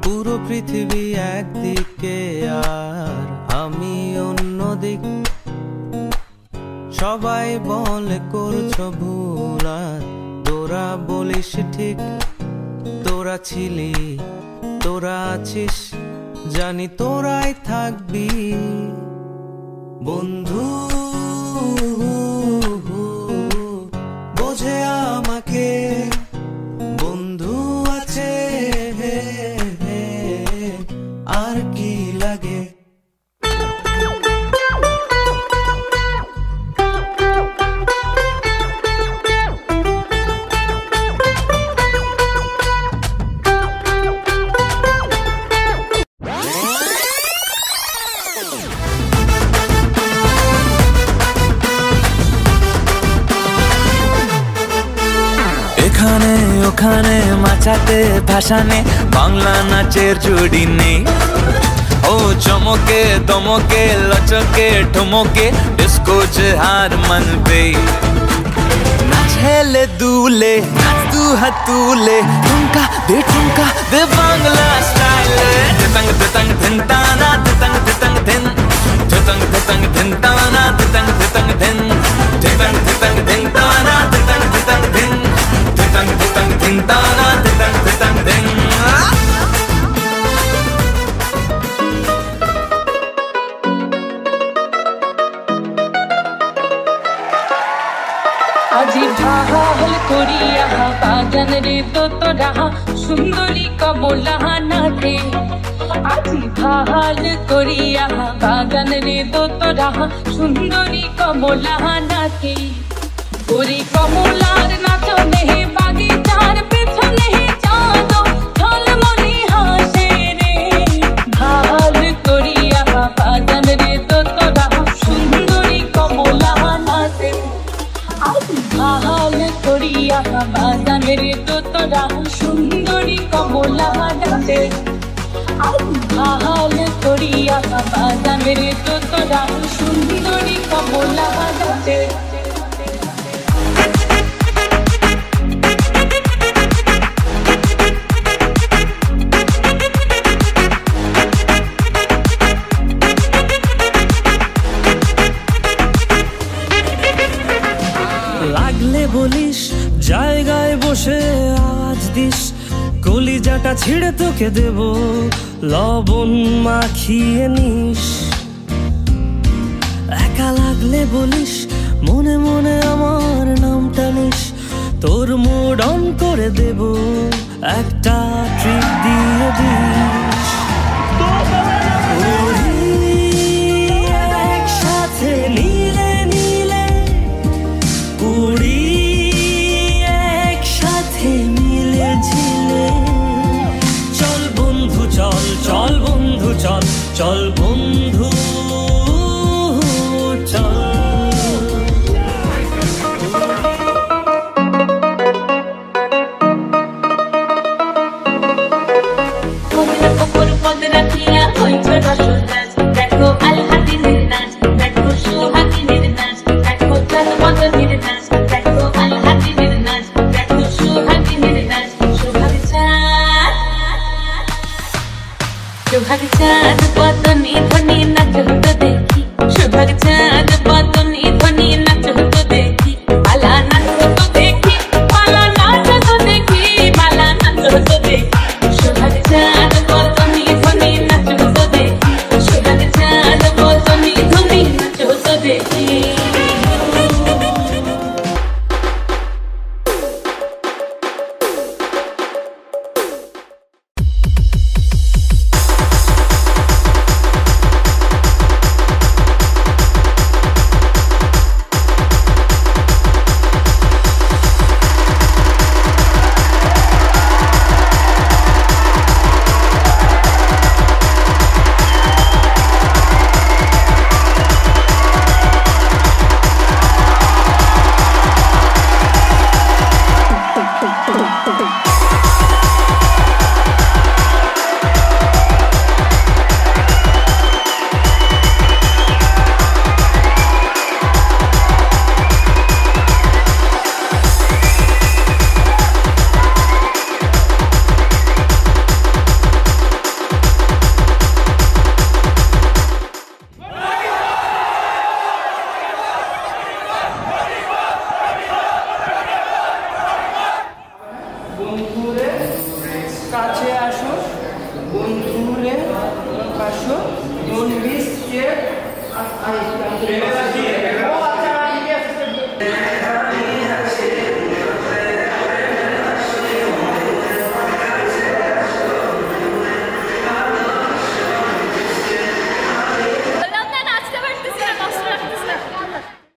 পুরো পৃথিবী একদিকে আর আমি অন্যদিক। সবাই বলে করছো ভুল আর তোরা বলিস ঠিক। তোরা ছিলি, তোরা আছিস, জানি তোরাই থাকবি বন্ধু। বোঝে আমাকে বন্ধু আছে, আর কি লাগে। এখানে ওখানে মাচাতে ভাসানে বাংলা নাচের জুড়ি নেই। ও চমকে দমকে লচকে ঠমকে ডিস্কো যে হার মানবে। নাচেলে দুলে নাচ দু হাত তুলে ঠুমকা দে বাংলা স্টাইলে। দিতাং দিতাং ধিন তানা দিতাং দিতাং ধিন দিতাং দিতাং ধিন তানা দিতাং দিতাং ধিন দিতাং দিতাং ধিন তানা দিতাং দিতাং ধিন দিতাং দিতাং ধিন তানা দিতাং দিতাং ধিন। আজি ভাল করিয়া বাগান রে তোরা সুন্দরী কমলা নাথে। আজি ভাল করিয়া বাগান রে তোরা সুন্দরী কমলা নাথে। ওরে কমলার নাচনে বাগিচার পেছনে চাঁদ ঝলমলে হাসে রে। ভাল করিয়া বাগান রে তোরা সুন্দরী কমলা নাথে। ভাল করিয়া বাগান রে তোরা সুন্দরী কমলা নাচে। ভাল করিয়া বাগান রে তোরা সুন্দরী কমলা নাচে। লাগলে বলিস জায়গায় বসে আওয়াজ দিস, কলিজাটা ছিঁড়ে তোকে দেব লবণ মাখিয়ে নিস। একা লাগলে বলিস মনে মনে আমার নামটা নিস, তোর মুড অন করে দেব একটা ট্রিট দিয়ে দিস। একসাথে নীলে নীলে উড়ি, একসাথে মিলে ঝিলে। চল বন্ধু চল, চল বন্ধু চল, চল বন্ধু চল। सुभग चाँद बदनी ध्वनि नच तो देखी। सुभग चाँद बदनी ध्वनि नच तो देखी। बाला नाच तो देखी, बाला नाच तो देखी, बाला नाच तो देखी। सुभग चाँद बदनी ध्वनि नच तो देखी। सुभग चाँद बदनी ध्वनि नच तो देखी। বন্ধুরে কাছে আসো, বন্ধুরে আসো, মন বিশ